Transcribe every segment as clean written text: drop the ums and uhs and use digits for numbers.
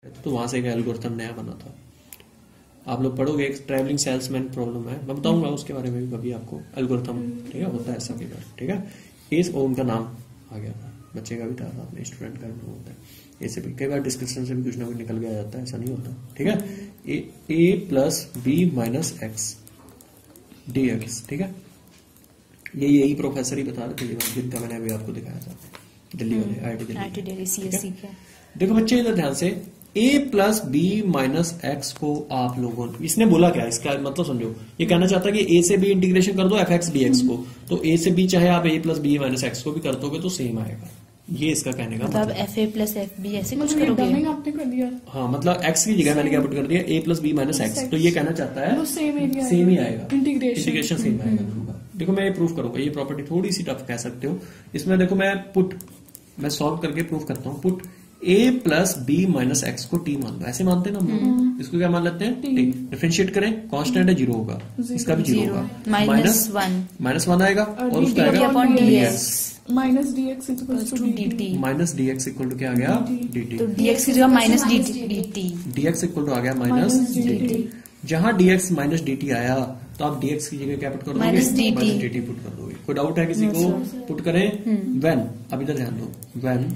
तो वहां से एक एल्गोरिथम नया बना था। आप लोग पढ़ोगे, एक ट्रैवलिंग सेल्समैन प्रॉब्लम है, मैं बताऊंगा उसके बारे में भी कभी आपको। एल्गोरिथम ठीक है, होता है ऐसा कई बार। ठीक है, इस ओम का नाम आ गया था, बच्चे का भी था, अपने स्टूडेंट का भी होता है। ऐसे भी कई बार डिस्कशन से भी कुछ ना कुछ निकल गया जाता है, ऐसा नहीं होता। ठीक है, a plus b minus x d x. ठीक है, यही प्रोफेसर ही बता रहे थे जिनका मैंने अभी आपको दिखाया था, दिल्ली वाले IIT दिल्ली CSE के। देखो बच्चे इधर ध्यान से, a plus b minus x को आप लोगों, इसने बोला क्या, इसका मतलब समझो, ये कहना चाहता है कि a से b इंटीग्रेशन कर दो fx dx को, तो a से b चाहे आप a plus b minus x को भी कर दोगे तो सेम आएगा। ये इसका कहने का मतलब fa प्लस fb ऐसे कुछ करोगे आपने कर दिया। हाँ, मतलब x की जगह मैंने क्या पुट कर दिया, a plus b minus x, तो ये कहना चाहता है सेम ही आएगा, इंटीग्रेशन सेम आएगा। देखो मैं ये प्रूफ करूंगा, ये प्रॉपर्टी थोड़ी सी टफ कह सकते हो। इसमें देखो मैं सॉल्व करके प्रूफ करता हूँ। Put a plus b minus x को t मान लो, ऐसे मानते हैं ना हम लोग, इसको क्या मान लेते हैं t। डिफरेंशिएट करें, कांस्टेंट है, 0 होगा, इसका भी 0 होगा, माइनस वन आएगा और उसका आएगा dx minus dx equal to क्या आ गया, dt। तो dx की जगह minus dt, dx equal to आ गया माइनस dt। जहां dx माइनस dt आया तो आप dx की जगह क्या पुट कर दोगे, माइनस dt पुट कर दोगे। कोई डाउट है किसी को? पुट करें व्हेन, अब इधर ध्यान दो, when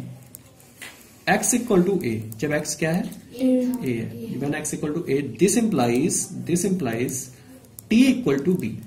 x equal to a, जब x क्या है, a है, when x equal to a, this implies t equal to b।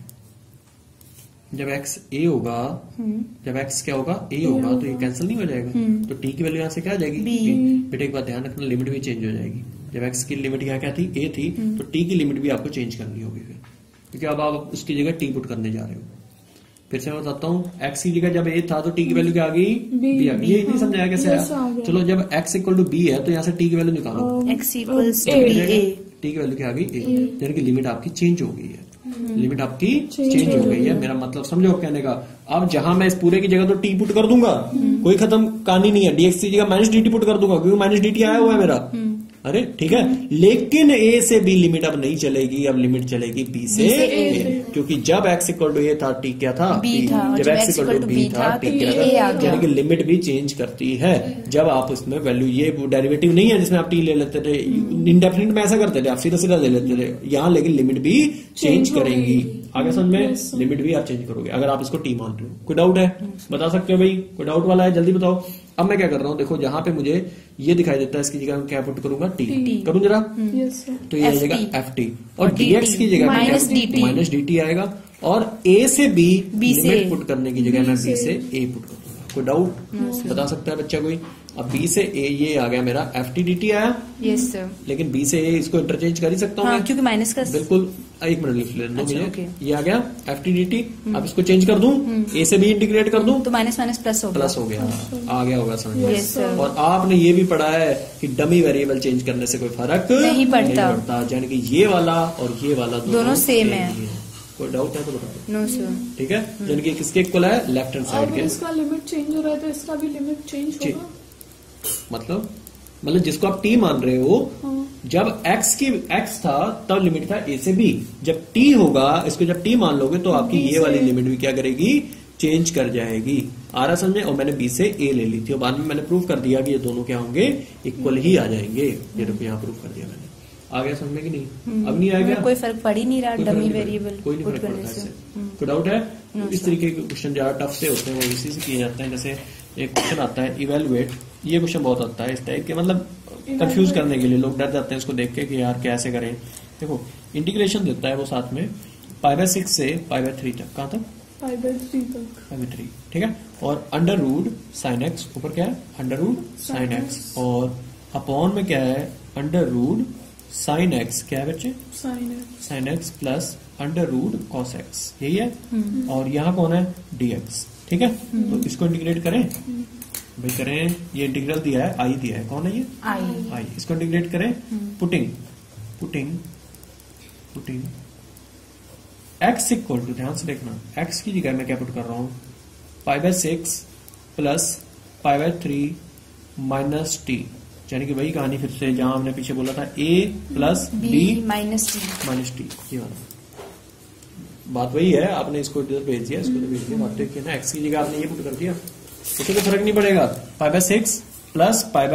जब x a होगा, जब x क्या होगा, a होगा, तो ये कैंसिल नहीं हो जाएगा, तो t की वैल्यू यहां से क्या आ जाएगी, b। बेटा एक बात ध्यान रखना, लिमिट भी चेंज हो जाएगी। जब x की लिमिट यहाँ क्या थी, a थी, तो t की लिमिट भी आपको चेंज करनी होगी फिर, क्योंकि अब आप उसकी जगह t पुट करने जा रहे हो। फिर से मैं बताता हूँ, x की जगह जब a था तो t की वैल्यू क्या आ गई, b आ गई। ये नहीं समझाया कैसे आया? चलो जब x इक्वल टू b है तो यहाँ से t की वैल्यू निकालो, x equals to a, t की वैल्यू क्या आ गई, a, यानी कि लिमिट आपकी चेंज हो गई है, लिमिट आपकी चेंज हो गई है। मेरा मतलब समझो कहने का। अब जहां मैं इस पूरे की जगह तो t पुट कर दूंगा, कोई खत्म कहानी नहीं है, dx की जगह माइनस dt पुट कर दूंगा, क्योंकि माइनस dt आया हुआ है मेरा। अरे ठीक है, लेकिन a से b लिमिट अब नहीं चलेगी, अब लिमिट चलेगी b से a, क्योंकि जब x इक्वल टू a था t क्या था, b था, जब x इक्वल टू b था t क्या था, यानी कि लिमिट भी चेंज करती है। जब आप उसमें वैल्यू, ये डेरिवेटिव नहीं है जिसमें आप t ले लेते थे, इंडेफिनिट में ऐसा करते थे, आप सीधा सीधा ले लेते थे, यहाँ लेकिन लिमिट भी चेंज करेंगी। आगे समझ में, लिमिट भी आप चेंज करोगे अगर आप इसको t मान रहे हो। कोई डाउट है, बता सकते हो भाई? कोई डाउट वाला है जल्दी बताओ। अब मैं क्या कर रहा हूँ, देखो जहां पे मुझे ये दिखाई देता है, इसकी जगह क्या पुट करूंगा, t करूं जरा, तो ये आ जाएगा ft, और dx की जगह माइनस dt आएगा, और a से b लिमिट पुट करने की जगह मैं b से a पुट कर दूंगा। कोई डाउट बता सकता है बच्चा कोई? अब b से a ये आ गया मेरा ft dt आया, यस सर, लेकिन b से a इसको इंटरचेंज कर ही सकता हूँ, क्योंकि माइनस का, बिल्कुल। एक मिनट लिख लेना मुझे, ये आ गया ft dt। अब इसको चेंज कर दूं, a से b इंटीग्रेट कर दूं, तो माइनस माइनस प्लस हो गया, आ गया होगा समझ में। और आपने ये भी पढ़ा है कि डमी वेरिएबल चेंज करने से कोई फर्क नहीं पड़ता, यानी कि ये वाला और ये वाला दोनों सेम है। कोई डाउट है तो बता दो। No sir. ठीक है, यानी कि किसके इक्वल है, लेफ्ट हैंड साइड के। इसका लिमिट चेंज हो रहा है तो इसका भी लिमिट चेंज होगा, मतलब जिसको आप t मान रहे हो, जब x था तब लिमिट था a से b, जब t होगा, इसको जब t मान लोगे तो आपकी ये वाली लिमिट भी क्या करेगी, चेंज कर जाएगी। आ रहा समझे? और मैंने b से a ले ली थी, और बाद में मैंने प्रूफ कर दिया कि ये दोनों क्या होंगे, इक्वल ही आ जाएंगे। ये देखो यहाँ प्रूफ कर दिया मैंने। आ गया समझ में कि नहीं? अब नहीं आएगा, कोई फर्क पड़ ही नहीं रहा डमी वेरिएबल कोई नहीं फर्क पड़ता इससे। कोई डाउट है? इस तरीके के क्वेश्चन ज्यादा टफ से होते हैं, वो इसी से किए जाते हैं। जैसे एक क्वेश्चन आता है इवेलुएट, ये क्वेश्चन बहुत आता है इस टाइप के, मतलब कंफ्यूज करने के लिए लोग डर जाते हैं इसको देख के कि यार कैसे करें। देखो इंटीग्रेशन देता है वो साथ में π/6 से π/3 तक, कहां तक, π/3, ठीक है। और अंडर रूट साइन एक्स, ऊपर क्या है, अंडर रूट साइन एक्स, और अपॉन में क्या है, अंडर रूट साइन एक्स, क्या है बच्चे, sine x plus under root cos x, यही है। और यहाँ कौन है, dx, ठीक है। तो इसको इंटीग्रेट करें भाई, करें, ये इंटीग्रल दिया है, आई दिया है, कौन है ये, आई। इसको इंटीग्रेट करें, पुटिंग x इक्वल टू, ध्यान से देखना, x की जगह मैं क्या पुट कर रहा हूं, π/6 प्लस π/3 माइनस t, यानी कि वही कहानी फिर से जहां हमने पीछे बोला था, a plus b minus t, ये वाला बात वही है। आपने इसको इधर भेज दिया, इसको भेज दिया, बात तो ना, x की जगह आपने ये पुट कर दिया, उससे तो फर्क नहीं पड़ेगा। π/6 प्लस π/3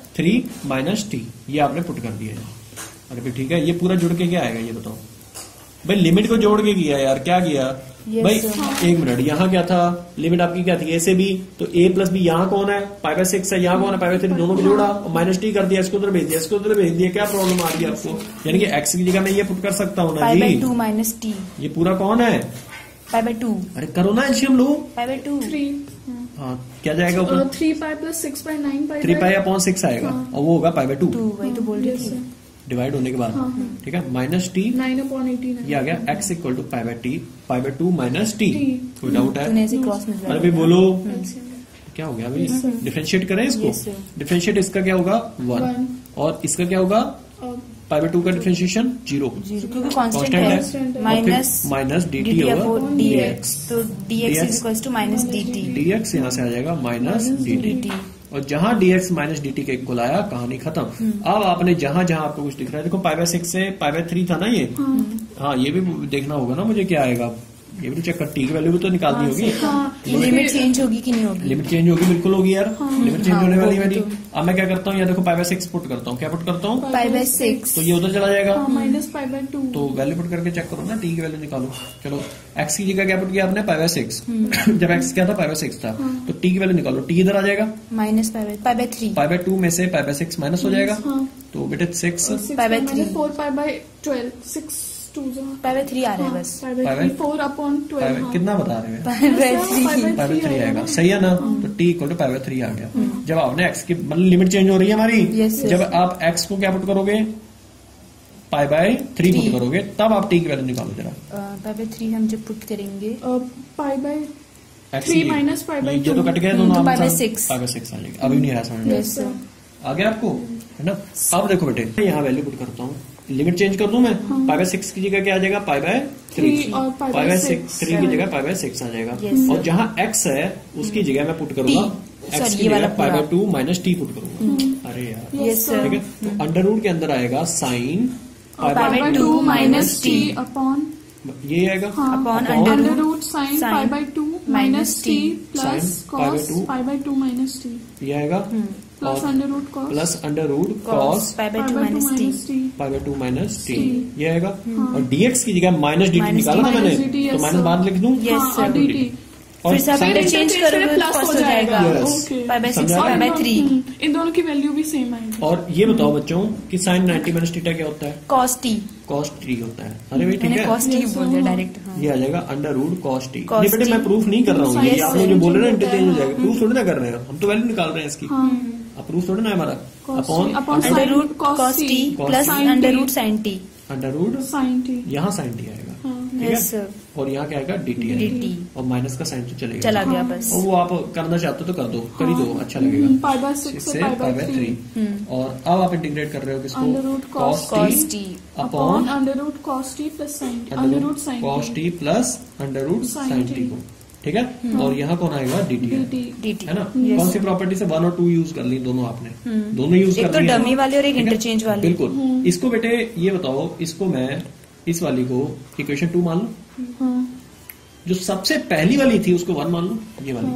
3 माइनस टी, ये आपने पुट कर दिया है। अरे भाई ठीक है, ये पूरा जुड़ के क्या आएगा ये बताओ भाई। लिमिट को जोड़ के किया यार, क्या किया भाई? एक मिनट, यहाँ क्या था? लिमिट आपकी क्या थी? ए से बी, तो ए प्लस बी यहाँ कौन है? पाई बाय 6 है, यहाँ कौन है? पाई बाय 3, दोनों को जोड़ा और माइनस टी कर दिया, इसको उधर भेज दिया, इसको उधर भेज दिया। क्या प्रॉब्लम आ रही है आपको? यानी कि एक्स की जगह मैं ये पुट कर सकता हूँ ना पाई बाय जी। 2 माइनस टी, ये पूरा कौन है? पाई बाय 2, अरे करो ना एलसीएम लो। पाई बाय 2, 3 हाँ, क्या जाएगा ऊपर? 3 pi plus 6 by 9 pi 3 pi upon 6 आएगा और वो होगा पाई बाय 2 2, वही तो बोल रही थी। डिवाइड होने के बाद। ठीक है, माइनस टी 9/18 ये आ गया x equal to pi by t, pi by 2 minus t. कोई डाउट है? तूने ऐसे क्रॉस में अरे भाई बोलो क्या हो गया भाई? डिफरेंशिएट करें इसको। Yes, sir. डिफरेंशिएट इसका क्या होगा? 1 और इसका क्या होगा? पाई बाय 2 का डिफरेंशिएशन 0 क्योंकि कांस्टेंट कांस्टेंट है। Minus minus d t dt over upon dx, तो dx is equal to minus dt, dx यहाँ से आ जाएगा माइनस डी टी। और जहां dx माइनस dt के इक्वल आया, कहानी खत्म। अब आपने जहां जहां आपको कुछ दिख रहा है, देखो पाई बाय 6 से पाई बाय 3 था ना ये। हाँ, ये भी देखना होगा ना मुझे क्या आएगा, ये भी चेक कर। टी की वैल्यू भी तो निकालनी होगी। लिमिट चेंज होगी कि नहीं होगी? लिमिट चेंज होगी, बिल्कुल होगी यार। लिमिट चेंज होने वाली है मेरी। अब मैं क्या करता हूँ, या देखो पाई बाय 6 पुट करता हूँ। क्या पुट करता हूँ? पाई बाय 6, तो ये उधर चला जाएगा। Minus pi by 2। तो वैल्यू पुट करके चेक करो ना, टी की वैल्यू निकालो। चलो, एक्स की जगह क्या पुट किया आपने? Pi bye 6। जब एक्स क्या था? पाई बाय 6 था। तो टी की वैल्यू निकालो। टी इधर आ जाएगा, minus pi by 3, pi by 2 में से पाई बाय 6 माइनस हो जाएगा। तो बेटे 6 पाई by 3, 4 pi by 12, 6 2 pi by 3 आ रहा है बस। Pi by 3 4/12। कितना बता रहे हैं? पाई बाय 3, पाई बाय 3 आएगा, सही है ना? तो t equal to pi by 3 आ गया। जब आपने एक्स की मतलब लिमिट चेंज हो रही है हमारी। Yes, sir. जब आप एक्स को क्या पुट करोगे? पाई बाय 3 पुट करोगे, तब आप टी की वैल्यू निकालो जरा। पाई बाय 3 हम जब पुट करेंगे pi by x 3 minus pi by 2। ये तो कट गया दोनों। तो pi by answer 6। Pi by 6 आ जाएगा। अभी नहीं आया समझ में? Yes sir. आ गया आपको, है ना? अब देखो बेटे, मैं यहाँ वैल्यू पुट करता हूँ। लिमिट चेंज कर दूं मैं। पाई बाय 6 की जगह क्या आ जाएगा? पाई बाय 3 और पाई बाय 3 की जगह पाई बाय 6 आ जाएगा। Yes, और जहाँ x है उसकी जगह मैं पुट करूंगा x की जगह pi by 2 minus t put करूंगा। अरे यार, यस सर। ठीक है। तो अंडर रूट के अंदर आएगा sine pi by 2 minus t upon ये आएगा upon under root sine pi by 2 minus t plus sin pi by cos 2 pi by 2 minus t ये आएगा plus under root cos plus under root cos pi by 2 minus t, pi by 2 minus t T। ये आएगा। और dx की जगह minus d T Minus निकाला था dt, मैंने, yes, तो माइनस sir। बाद लिख दूं। Yes sir. dt और फिर से आप sin- इंटरचेंज करोगे तो प्लस कॉस्ट हो हो जाएगा। जाएगा। Yes। ओके। पाई बाय 6 समझा? पाई बाय 3, इन दोनों की वैल्यू भी सेम आएगी। और ये बताओ बच्चों कि साइन 90 माइनस टीटा क्या होता है? Cos T. कॉस टी होता है। अरे भाई ठीक मैंने है, कॉस टी Yes, बोल दिया sir। डायरेक्ट। ये आ जाएगा under root cos t. Cos ये बेटे t। मैं प्रूफ नहीं कर रहा हूँ, ये Yes, आप लोग sir। जो बोल रहे हैं ना होता है। इंटरचेंज हो जाएगा। प्रूफ थोड़ी ना कर रहे हैं हम, तो वैल्यू निकाल रहे हैं इसकी। अब प्रूफ थोड़ी ना है हमारा। Upon upon under root cos t plus under root sine t. Under root sine t. यहाँ साइन टी आएगा, ठीक है? Yes sir. और यहाँ क्या आएगा? D t dt। और माइनस का साइन तो चलेगा। चला गया बस। और वो आप करना चाहते हो तो कर दो, कर ही दो, अच्छा लगेगा। पाई बाय 6 6 से से पाई पाई बाय बाय 3 3। और अब आप इंटीग्रेट कर रहे हो किसको? Under root cos cos t t upon upon under root cos t plus sine t under root sine cos t plus under root Sin sine t। T को, ठीक है? और यहाँ कौन आएगा? D t t dt। है ना? Yes। कौन सी प्रॉपर्टी से 1 और 2 यूज कर ली? दोनों आपने दोनों यूज एक कर तो ली है। डमी वाली और एक ठीक है? इंटरचेंज वाली। बिल्कुल। इसको बेटे ये बताओ, इसको मैं इस वाली को इक्वेशन 2 मान लूं, जो सबसे पहली वाली थी उसको 1 मान लूं, ये वाली।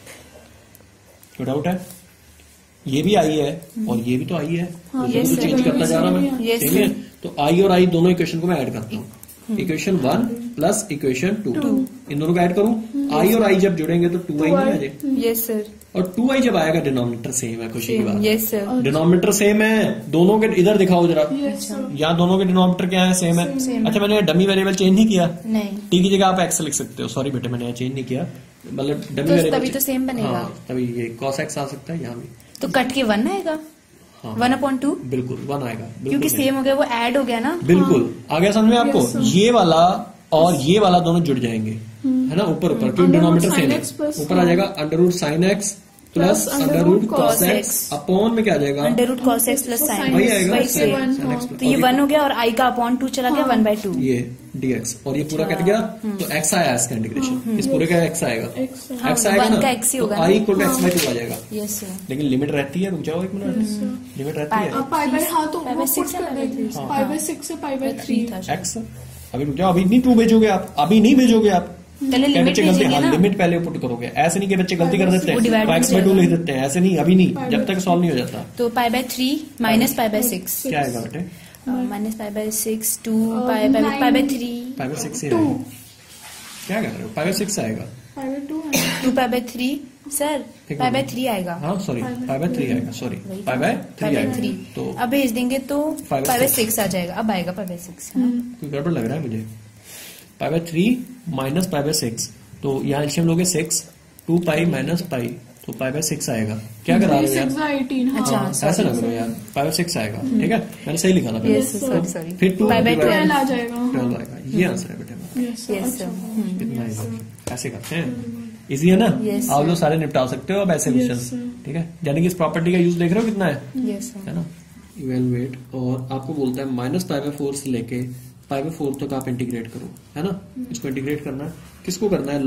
कोई डाउट है? ये भी आई है और ये भी तो आई है, तो yes, तो चेंज sir। करता जा रहा मैं, Yes, ठीक है? तो आई और आई दोनों इक्वेशन को मैं ऐड करता हूँ। इक्वेशन 1 प्लस इक्वेशन 2, इन दोनों को ऐड करूं। आई और आई जब जुड़ेंगे तो 2i नहीं आ जाए, यस सर। और 2i जब आएगा डिनोमिनेटर सेम है, खुशी की बात। Yes sir. डिनोमिनेटर सेम है दोनों के, इधर दिखाओ जरा, यस सर। यहाँ दोनों के डिनोमिनेटर क्या है? सेम है। Same। अच्छा, मैंने डमी वेरिएबल चेंज नहीं किया, नहीं टी की जगह आप एक्स लिख सकते हो। सॉरी बेटे, मैंने यहाँ चेंज नहीं किया, मतलब डमी तो वेरिएबल तभी तो same बनेगा। हाँ, तभी ये cos x आ सकता है यहाँ भी। तो कट के 1 आएगा, हाँ 1/2, बिल्कुल 1 आएगा, बिल्कुल क्योंकि सही। सेम हो गया, वो ऐड हो गया ना। बिल्कुल आ गया समझ में आपको? Yes, sir। ये वाला और ये वाला दोनों जुड़ जाएंगे, है ना? ऊपर ऊपर क्योंकि Under root denominator sin same x है। plus ऊपर आ जाएगा under root sine x plus under root cos cos x x। Upon में क्या आ जाएगा? Under root cos x plus sine वही आएगा, वही sin सेम। x तो ये 1 हो गया और आई का अपॉन 2 चला गया 1/2। ये dx और ये पूरा कट गया, तो x आया इसका इंटीग्रेशन, इस पूरे का x आएगा, X x आएगा 1 ना, का x ही तो होगा i इक्वल टू x/2 आ जाएगा। Yes sir. लेकिन लिमिट रहती है, रुक जाओ एक मिनट, लिमिट रहती है पाई बाय हाँ तो पाई वो बाय पुट 6 कर देंगे। पाई बाय 6 से पाई बाय 3 था। x। अभी रुक जाओ, अभी नहीं 2 भेजोगे आप, अभी नहीं भेजोगे आप, पहले क्या लिमिट बच्चे गलती, भेजेंगे हाँ ना। लिमिट पहले पुट करोगे, ऐसे नहीं कि बच्चे गलती कर देते वो हैं divide x में by 2 जाएगा। लिख देते हैं, ऐसे नहीं, अभी नहीं, जब तक सॉल्व नहीं हो जाता। तो π/3 माइनस π/6 क्या आएगा बेटे? माइनस π/6 2 π/3 π/6 से आएगा। क्या कर रहे हो? π/6 आएगा। 2 π/3 सर एक मिनट। π/3 आएगा। हाँ सॉरी, π/3 आएगा, सॉरी π/3 आएगा। π/3 तो अब भेज देंगे तो 5/6 π/6 आ जाएगा। अब आएगा π/6 है ना? कोई गड़बड़ लग रहा है मुझे। π/3 माइनस π/6, तो यहाँ एलसीएम लोगे 6, 2 पाई माइनस पाई, तो π/6 आएगा। क्या करा रहे हो यार? 18। अच्छा ऐसा ना करो यार, π/6 आएगा, ठीक है, मैंने सही लिखा था पहले। यस सॉरी सॉरी फिर 2 π/12 12 आ जाएगा। 12 आएगा, ये आंसर है बेटे हमारा। यस यस सर कितना इजी, ऐसे करते हैं, इजी है ना? Yes, आप sir. लोग सारे निपटा सकते हो अब ऐसे Yes, क्वेश्चन, sir. ठीक है। यानी कि इस प्रॉपर्टी का यूज देख रहे हो कितना है यस सर है ना? इवेलुएट, और आपको बोलता है -π/4 से लेके π/4 तक आप इंटीग्रेट करो, है ना? इसको इंटीग्रेट करना है, किसको करना है?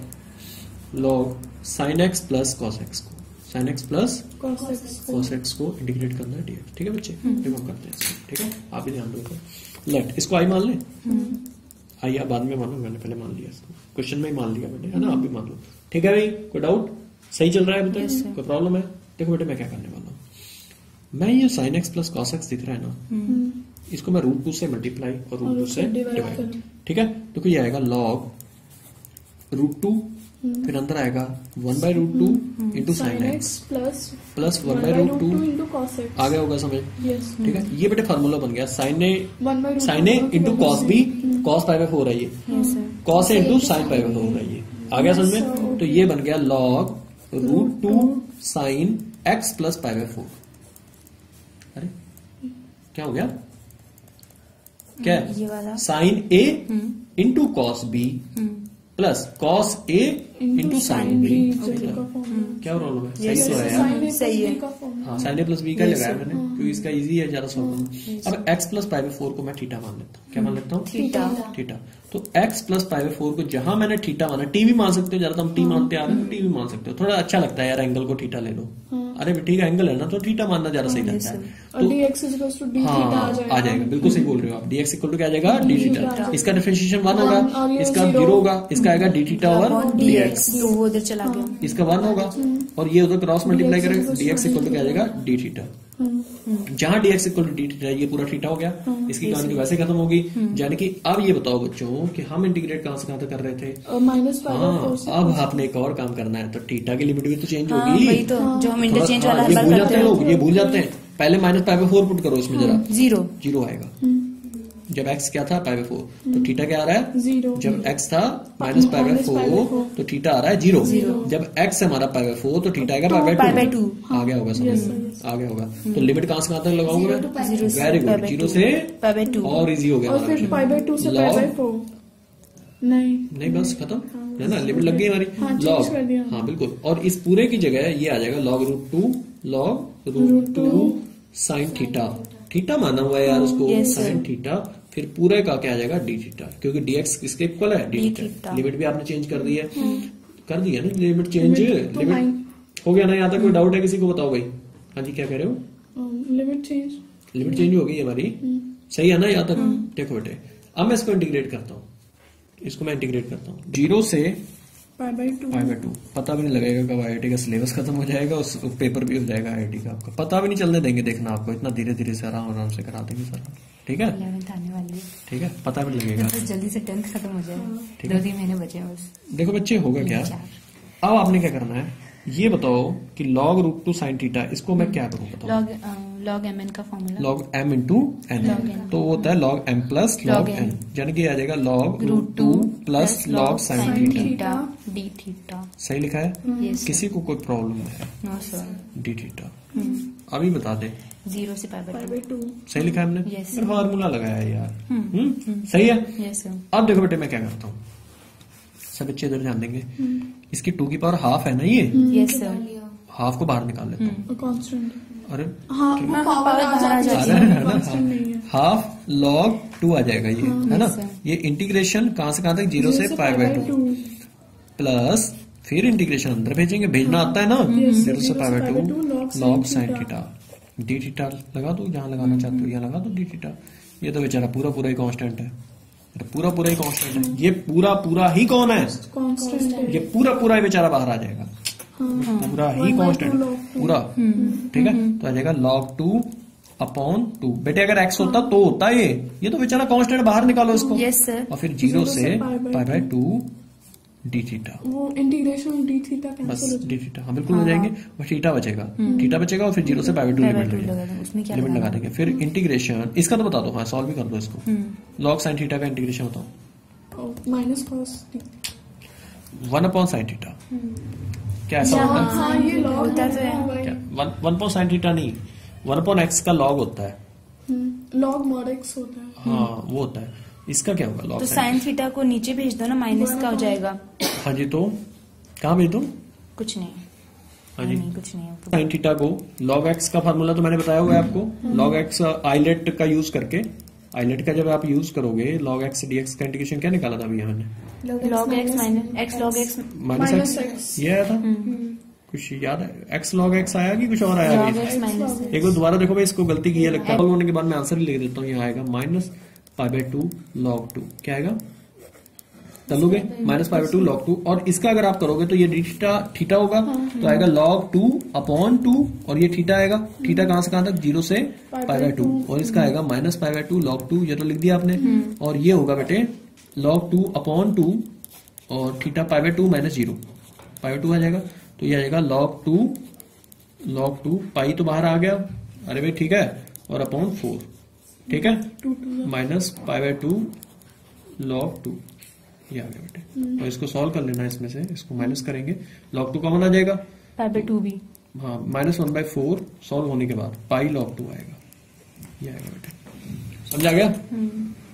log sin x plus cos x को, sin x plus cos x को इंटीग्रेट करना है dx, ठीक है बच्चे? देखो हम करते हैं इसको, ठीक है, आप भी ध्यान दो। लेट इसको आई मान लें, आई आप बाद में मानो, मैंने पहले मान लिया इसको, क्वेश्चन में ही मान लिया मैंने, है ना? आप भी मान लो, ठीक है भाई? कोई डाउट? सही चल रहा है अभी Yes, तक? sir. कोई प्रॉब्लम है? देखो बेटे मैं क्या करने वाला हूँ, मैं ये sin x plus cos x दिख रहा है ना, इसको मैं √2 से मल्टीप्लाई और √2 से डिवाइड, ठीक है? देखो ये आएगा log √2, फिर अंदर आएगा 1/√2 into sine x plus 1/√2 into cos x। आ गया होगा समझ, Yes। ठीक है? ये बेटे फार्मूला बन गया, sine a 1/√2 sine a into cos b, cos π/4 है ये, yes sir cos a into sine π/4 है ये, आ गया समझ में? तो ये बन गया log √2 साइन x प्लस π/4। अरे क्या हो गया? क्या ये वाला sine a into cos b plus cos a into sine b. क्या प्रॉब्लम है? सही तो है यार। सही है। हाँ साइन ए प्लस बी का लगाया मैंने, क्योंकि इसका इजी है ज्यादा सॉल्व करना। अब x प्लस π/4 को मैं थीटा मान लेता हूँ। क्या मान लेता हूँ? थीटा। तो x प्लस π/4 को जहां मैंने थीटा माना, टी भी मान सकते हो, ज्यादा हम टी मानते आ रहे हैं तो टी भी मान सकते हो, थोड़ा अच्छा लगता है यार, एंगल को थीटा ले लो। अरे ठीक है एंगल है ना, तो थीटा मानना ज्यादा सही लगता है। और dx equals to d theta हाँ आ जाएगा, बिल्कुल सही बोल रहे हो आप। dx इक्वल टू क्या आ जाएगा? d theta. इसका डिफरेंशिएशन 1 होगा, इसका 0 होगा, इसका आएगा d थीटा ओवर dx, तो वो उधर चला गया। इसका 1 होगा, और ये उधर क्रॉस मल्टीप्लाई करेगा, dx इक्वल टू क्या आ जाएगा? d theta. जहां dx equal to d theta, ये पूरा थीटा हो गया, इसकी कहानी तो वैसे खत्म होगी। यानी कि अब ये बताओ बच्चों कि हम इंटीग्रेट कहां से कहां तक कर रहे थे? हाँ, अब आपने एक और काम करना है, तो थीटा की लिमिट भी तो चेंज हाँ, होगी। वही तो जो हम इंटरचेंज वाला ये हर बार भूल करते जाते हैं हैं। लोग, ये भूल जाते हैं। पहले -π/4 पुट करो इसमें जरा, 0 आएगा। जब x क्या था? π/4, तो थीटा क्या आ रहा है? 0। जब x था -π/4 तो थीटा आ रहा है 0। जब x है हमारा π/4 तो थीटा आएगा π/2। आ गया होगा समझ में? आ गया होगा। तो लिमिट कहां से कहां तक लगाऊंगा मैं? वेरी गुड, 0 से π/2 और इजी हो गया और फिर हमारा। π/2 से Log- π/4 नहीं बस खत्म है ना, लिमिट लग गई हमारी। हाँ, लॉग, change कर दिया। हाँ बिल्कुल, और इस पूरे की जगह ये आ जाएगा log √2 साइन थीटा। थीटा माना हुआ है यार उसको, Yes, sir. साइन थीटा, फिर पूरे का क्या आ जाएगा? d थीटा, क्योंकि dx किसके इक्वल है? d theta. थीटा। लिमिट भी आपने चेंज कर दी है, कर दी है ना लिमिट चेंज। तो लिमिट हो गया ना? यहाँ तक कोई डाउट है किसी को? बताओ भाई। हाँ जी क्या कह रहे हो? Limit change. लिमिट चेंज हो गई हमारी, सही है ना यहाँ तक? देखो बेटे अब मैं इसको इंटीग्रेट करता हूँ, इसको मैं इंटीग्रेट करता हूँ 0 से π/2। पता भी नहीं लगेगा कब IIT का सिलेबस खत्म हो जाएगा, उस पेपर भी हो जाएगा IIT का, आपका पता भी नहीं चलने देंगे। देखना आपको इतना धीरे धीरे से आराम से करा देंगे सारा, ठीक है? 11th आने वाली है, ठीक है, पता भी नहीं लगेगा। तो जल्दी से 10th खत्म हो जाए। ठीक है। 2-3 महीने बचे हैं बस। देखो बच्चे होगा क्या, अब आपने क्या करना है ये बताओ कि log √2 साइन थीटा, इसको मैं क्या करूँ बताओ? log mn का formula log m into n, तो वो होता है log m plus log n, यानी कि आ जाएगा log √2 plus log sine theta. d theta सही लिखा है? Yes, किसी को कोई प्रॉब्लम है? No sir. d थीटा अभी बता दे। 0 से π/2 सही लिखा है हमने? Yes, फिर फार्मूला लगाया है यार। सही है? Yes sir. अब देखो बेटे मैं क्या करता हूँ, सब बच्चे इधर ध्यान देंगे। इसकी 2 की पावर हाफ है ना, ये यस सर। हाफ को बाहर निकाल लेता हूँ। कांस्टेंट। अरे हाँ वो पावर आ जाती आ है, रहा है ना? कांस्टेंट नहीं है। हाफ log 2 आ जाएगा ये, है ना? sir. ये इंटीग्रेशन कहां से कहां तक? 0 से π/2 प्लस फिर इंटीग्रेशन अंदर भेजेंगे, भेजना आता है ना? 0 से π/2 log sine theta. d theta लगा दो, जहां लगाना चाहते हो यहाँ लगा दो d थीटा। ये तो बेचारा पूरा ही कांस्टेंट है, तो पूरा पूरा ही कांस्टेंट है, ये पूरा पूरा ही कौन है, कांस्टेंट है। ये पूरा पूरा ही बेचारा बाहर आ जाएगा, पूरा ही कांस्टेंट पूरा, ठीक है। तो आ जाएगा log 2 अपॉन 2। बेटे अगर x होता तो होता ये तो बेचारा कांस्टेंट बाहर निकालो इसको। Yes sir. और फिर 0 से पाई बाय 2 डी थीटा, वो इंटीग्रेशन डी थीटा बस कैंसिल हो डी थीटा, हाँ बिल्कुल हो जाएंगे। बस थीटा बचेगा, थीटा बचेगा और फिर 0 से पाई बाय 2 लिमिट लगा देंगे। फिर इंटीग्रेशन इसका तो बता दो, हाँ सॉल्व भी कर दो इसको। log साइन थीटा का इंटीग्रेशन बताओ। जाएगा। Minus cos 1 upon sine theta, क्या ऐसा होता है? हाँ ये लॉग होता तो है। क्या 1 अपॉन साइन थीटा नहीं, 1 अपॉन एक्स का log होता है। लॉग मॉड एक्स होता है। हाँ वो होता है। इसका क्या होगा log तो sin? साइन थीटा को नीचे भेज दो ना, माइनस का हो जाएगा। हाँ जी, तो कहाँ भेज दो? कुछ नहीं, हाँ जी, नहीं कुछ नहीं। साइन थीटा को log x का फार्मूला तो मैंने बताया हुआ है आपको। log x आइलेट का यूज करके, आइलेट का जब आप यूज करोगे log x dx का इंटीग्रेशन क्या निकाला था अभी हमने? Log x minus x log x minus x, ये आया था कुछ याद है? x log x आया कि कुछ और आया लॉग अभी? एक्स माइनस एक बार दोबारा देखो भाई, इसको गलती की है लगता है। होने के बाद मैं आंसर ही लिख देता हूँ, यहाँ आएगा माइनस पाई बाय 2 log 2। क्या आएगा? चलोगे माइनस पाई बाय 2 log 2, और इसका अगर आप करोगे तो ये डी थीटा होगा, तो आएगा log 2 अपॉन 2, और ये थीटा आएगा। थीटा कहां से कहां तक? 0 से पाई बाय 2, और इसका आएगा माइनस पाई बाय 2 log 2, ये तो लिख दिया आपने। और ये होगा बेटे log 2 अपॉन 2, और theta pi by 2 minus 0, pi by 2 आ जाएगा। तो ये आ जाएगा log 2 पाई तो बाहर आ गया, अरे भाई ठीक है, और अपॉन 4, ठीक है, माइनस पाई बाय 2 log 2, ये आ गया बेटे। और इसको सॉल्व कर लेना, इसमें से इसको माइनस करेंगे, log 2 कॉमन आ जाएगा, पाई बाय 2 भी, हाँ माइनस 1/4 सॉल्व होने के बाद पाई log 2 आएगा, ये आएगा बेटे। समझ आ गया?